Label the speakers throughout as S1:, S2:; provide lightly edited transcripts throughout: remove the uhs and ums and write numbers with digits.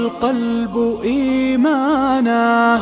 S1: القلب إيمانا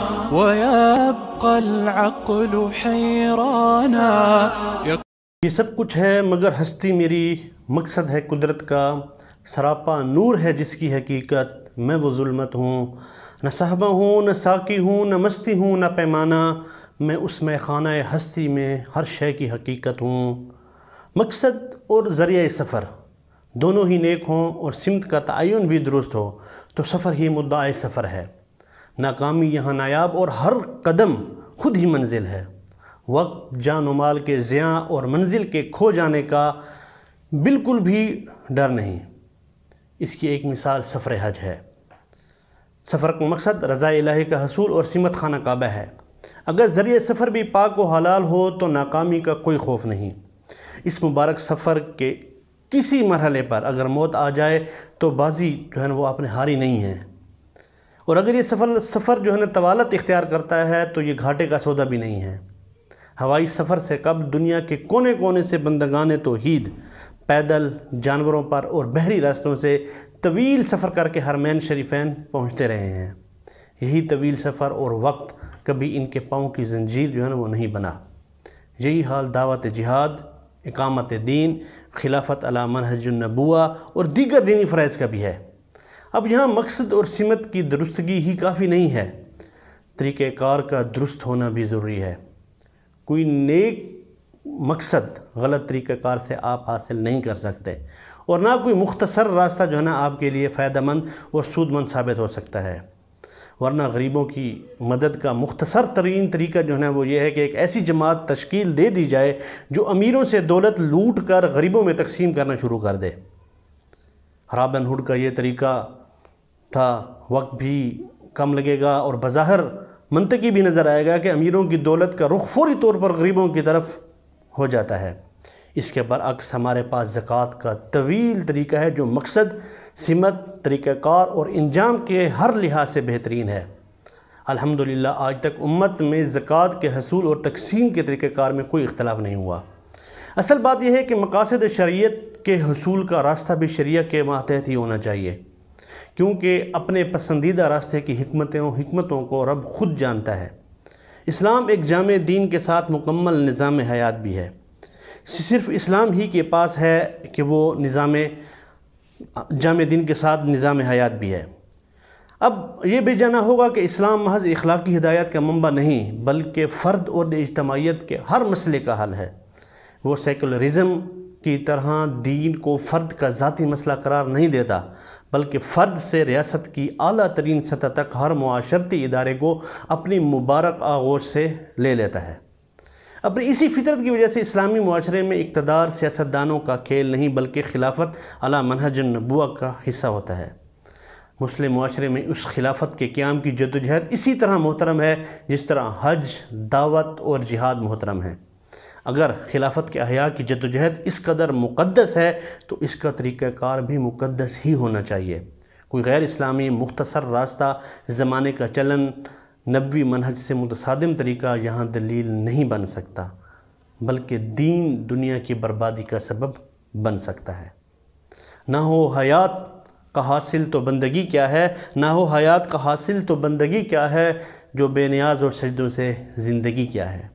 S1: ويبقى العقل حيرانا.
S2: یہ سب کچھ ہے مگر ہستی میری، مقصد ہے قدرت کا، سراپا نور ہے جس کی حقیقت، میں وہ ظلمت ہوں، نہ صحبہ ہوں نہ ساقی ہوں نہ مستی ہوں نہ پیمانہ، میں اس میں خانہ ہستی میں ہر شے کی حقیقت ہوں. مقصد اور ذریعہ سفر دونوں ہی نیک ہوں اور سمت کا تعین بھی درست ہو تو سفر ہی مدعا سفر ہے. ناکامی یہاں نایاب اور ہر قدم خود ہی منزل ہے. وقت جان و مال کے ضیاع اور منزل کے کھو جانے کا بالکل بھی ڈر نہیں. اس کی ایک مثال سفر حج ہے. سفر کا مقصد رضا الہی کا حصول اور سمت خانہ کعبہ ہے. اگر ذریعہ سفر بھی پاک و حلال ہو تو ناکامی کا کوئی خوف نہیں. اس مبارک سفر کے کسی مرحلے پر اگر موت آ جائے تو بازی جو ہے نا وہ اپنے ہاری نہیں ہے. اور اگر یہ سفر جو ہے نا طوالت اختیار کرتا ہے تو یہ گھاٹے کا سودا بھی نہیں ہے. ہوائی سفر سے قبل دنیا کے کونے کونے سے بندگان توحید پیدل، جانوروں پر اور بحری راستوں سے طویل سفر کر کے حرمین شریفین پہنچتے رہے ہیں. یہی طویل سفر اور وقت کبھی ان کے پاؤں کی زنجیر جو ہے نا وہ نہیں بنا. یہی حال دعوت جہاد، اقامت دین، خلافت علی منہج النبوہ اور دیگر دینی فرائض کا بھی ہے. اب یہاں مقصد اور سمت کی درستگی ہی کافی نہیں ہے، طریقہ کار کا درست ہونا بھی ضروری ہے. کوئی نیک مقصد غلط طریقہ کار سے آپ حاصل نہیں کر سکتے، اور نہ کوئی مختصر راستہ جو ہے نا آپ کے لیے فائدہ مند اور سود مند ثابت ہو سکتا ہے. ورنہ غریبوں کی مدد کا مختصر ترین طریقہ جو ہے نا وہ یہ ہے کہ ایک ایسی جماعت تشکیل دے دی جائے جو امیروں سے دولت لوٹ کر غریبوں میں تقسیم کرنا شروع کر دے. رابن ہوڈ کا یہ طریقہ تھا. وقت بھی کم لگے گا اور بظاہر منطقی بھی نظر آئے گا کہ امیروں کی دولت کا رخ فوری طور پر غریبوں کی طرف ہو جاتا ہے. اس کے برعکس ہمارے پاس زکوٰۃ کا طویل طریقہ ہے جو مقصد، سمت، طریقہ کار اور انجام کے ہر لحاظ سے بہترین ہے. الحمدللہ آج تک امت میں زکوٰۃ کے حصول اور تقسیم کے طریقہ کار میں کوئی اختلاف نہیں ہوا. اصل بات یہ ہے کہ مقاصد شریعت کے حصول کا راستہ بھی شریعت کے ماتحت ہی ہونا چاہیے، کیونکہ اپنے پسندیدہ راستے کی حکمتوں کو رب خود جانتا ہے. اسلام ایک جامع دین کے ساتھ مکمل نظام حیات بھی ہے. صرف اسلام ہی کے پاس ہے کہ وہ جامع دین کے ساتھ نظام حیات بھی ہے. اب یہ بھی جانا ہوگا کہ اسلام محض اخلاقی ہدایت کا منبع نہیں بلکہ فرد اور اجتماعیت کے ہر مسئلے کا حل ہے. وہ سیکولرزم کی طرح دین کو فرد کا ذاتی مسئلہ قرار نہیں دیتا بلکہ فرد سے ریاست کی اعلیٰ ترین سطح تک ہر معاشرتی ادارے کو اپنی مبارک آغوش سے لے لیتا ہے. اپنی اسی فطرت کی وجہ سے اسلامی معاشرے میں اقتدار سیاستدانوں کا کھیل نہیں بلکہ خلافت علی منہج النبوہ کا حصہ ہوتا ہے. مسلم معاشرے میں اس خلافت کے قیام کی جدوجہد اسی طرح محترم ہے جس طرح حج، دعوت اور جہاد محترم ہے. اگر خلافت کے احیاء کی جدوجہد اس قدر مقدس ہے تو اس کا طریقہ کار بھی مقدس ہی ہونا چاہیے. کوئی غیر اسلامی مختصر راستہ، زمانے کا چلن، نبوی منہج سے متصادم طریقہ یہاں دلیل نہیں بن سکتا بلکہ دین دنیا کی بربادی کا سبب بن سکتا ہے. نہ ہو حیات کا حاصل تو بندگی کیا ہے، نہ ہو حیات کا حاصل تو بندگی کیا ہے، جو بے نیاز اور سجدوں سے زندگی کیا ہے.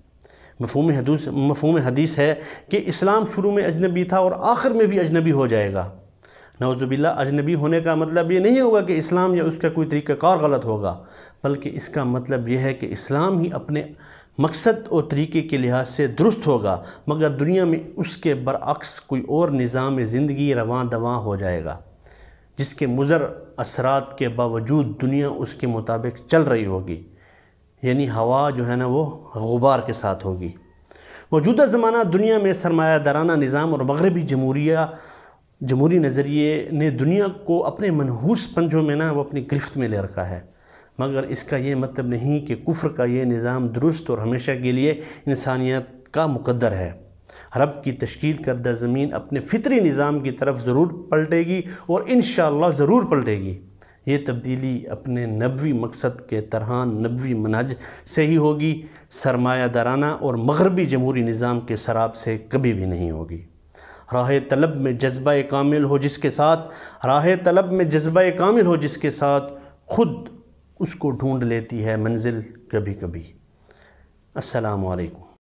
S2: مفہوم حدیث ہے کہ اسلام شروع میں اجنبی تھا اور آخر میں بھی اجنبی ہو جائے گا. نعوذ باللہ اجنبی ہونے کا مطلب یہ نہیں ہوگا کہ اسلام یا اس کا کوئی طریقہ کار غلط ہوگا بلکہ اس کا مطلب یہ ہے کہ اسلام ہی اپنے مقصد اور طریقے کے لحاظ سے درست ہوگا مگر دنیا میں اس کے برعکس کوئی اور نظام زندگی رواں دواں ہو جائے گا جس کے مضر اثرات کے باوجود دنیا اس کے مطابق چل رہی ہوگی. یعنی ہوا جو ہے نا وہ غبار کے ساتھ ہوگی. موجودہ زمانہ دنیا میں سرمایہ دارانہ نظام اور مغربی جمہوری نظریے نے دنیا کو اپنے منحوس پنجوں میں نا وہ اپنی گرفت میں لے رکھا ہے. مگر اس کا یہ مطلب نہیں کہ کفر کا یہ نظام درست اور ہمیشہ کے لیے انسانیت کا مقدر ہے. رب کی تشکیل کردہ زمین اپنے فطری نظام کی طرف ضرور پلٹے گی اور انشاءاللہ ضرور پلٹے گی. یہ تبدیلی اپنے نبوی مقصد کے طرح نبوی منہج سے ہی ہوگی، سرمایہ دارانہ اور مغربی جمہوری نظام کے سراب سے کبھی بھی نہیں ہوگی. راہ طلب میں جذبہ کامل ہو جس کے ساتھ خود اس کو ڈھونڈ لیتی ہے منزل کبھی کبھی۔ السلام علیکم۔